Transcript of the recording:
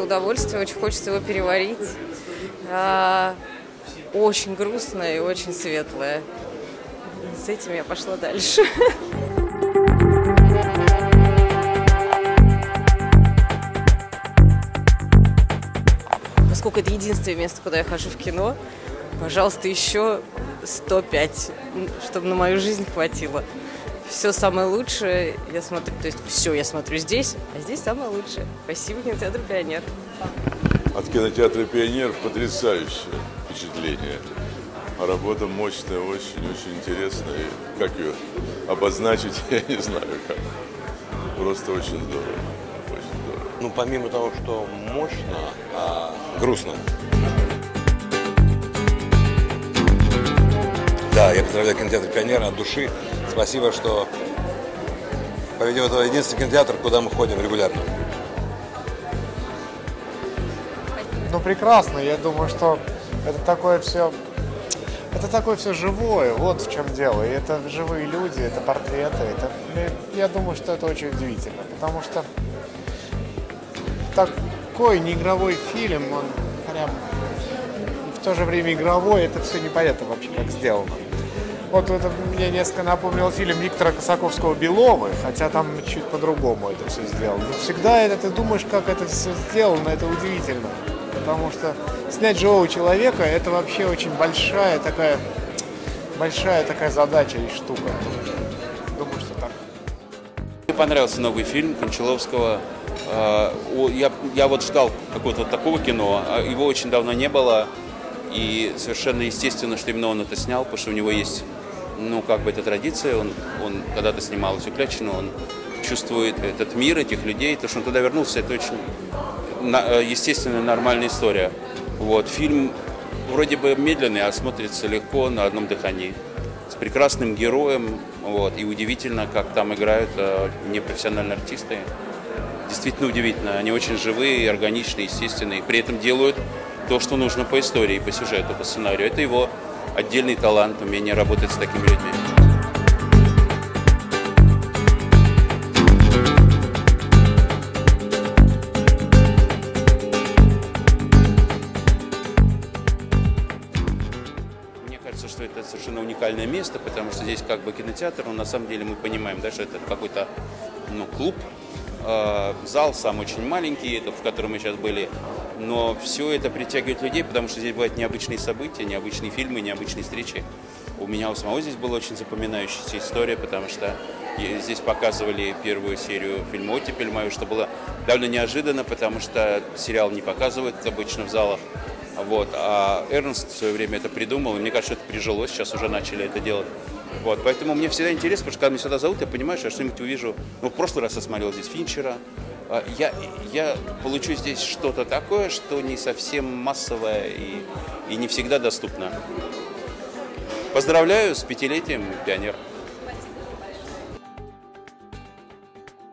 удовольствие, очень хочется его переварить. Очень грустное и очень светлое. С этим я пошла дальше. Поскольку это единственное место, куда я хожу в кино, пожалуйста, еще 105, чтобы на мою жизнь хватило. Все самое лучшее я смотрю, то есть все я смотрю здесь, а здесь самое лучшее. Спасибо, кинотеатр «Пионер». От кинотеатра «Пионер» потрясающее впечатление. Работа мощная, очень интересная. И как ее обозначить, я не знаю как. Просто очень здорово. Очень здорово. Ну, помимо того, что мощно, грустно. Да, я поздравляю кинотеатр «Пионер» от души. Спасибо, что, по-видимому, это единственный кинотеатр, куда мы ходим регулярно. Ну, прекрасно. Я думаю, что это такое все живое. Вот в чем дело. И это живые люди, это портреты. Я думаю, что это очень удивительно. Потому что такой неигровой фильм, он прям в то же время игровой. Это все непонятно вообще, как сделано. Вот это мне несколько напомнил фильм Виктора Косаковского «Беловы», хотя там чуть по-другому это все сделано. Но всегда ты думаешь, как это все сделано, это удивительно. Потому что снять живого человека – это вообще очень большая такая задача и штука. Думаю, что так. Мне понравился новый фильм Кончаловского. Я вот ждал какого-то вот такого кино, его очень давно не было. И совершенно естественно, что именно он это снял, потому что у него есть, эта традиция. Он когда-то снимал «Свеклячину», он чувствует этот мир, этих людей. То, что он туда вернулся, это очень естественная, нормальная история. Вот. Фильм вроде бы медленный, а смотрится легко, на одном дыхании. С прекрасным героем. Вот. И удивительно, как там играют непрофессиональные артисты. Действительно удивительно. Они очень живые, органичные, естественные. При этом делают то, что нужно по истории, по сюжету, по сценарию. Это его отдельный талант, умение работать с такими людьми. Мне кажется, что это совершенно уникальное место, потому что здесь как бы кинотеатр, но на самом деле мы понимаем, да, что это какой-то клуб. Зал сам очень маленький, этот, в котором мы сейчас были, но все это притягивает людей, потому что здесь бывают необычные события, необычные фильмы, необычные встречи. У меня у самого здесь была очень запоминающаяся история, потому что здесь показывали первую серию фильма «Оттепель» мою, что было довольно неожиданно, потому что сериал не показывают обычно в залах. Вот. А Эрнст в свое время это придумал, и мне кажется, это прижилось, сейчас уже начали это делать. Вот, поэтому мне всегда интересно, потому что когда меня сюда зовут, я понимаю, что я что-нибудь увижу. В прошлый раз я смотрел здесь Финчера. Я получу здесь что-то такое, что не совсем массовое и не всегда доступно. Поздравляю с 5-летием «Пионер».